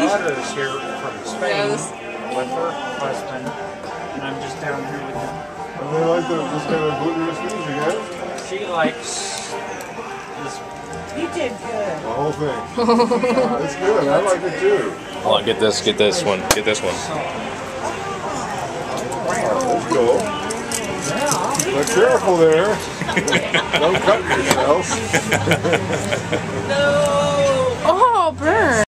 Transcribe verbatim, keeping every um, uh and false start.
daughter is here from Spain Yes. with her husband, and I'm just down here with them. And they like the, this kind of glutinous things again? She likes this. You did good. The whole thing. It's good. I like it too. Hold on, get this, get this one, get this one. Let's go. But careful there. Don't cut yourself. No. Oh, burn.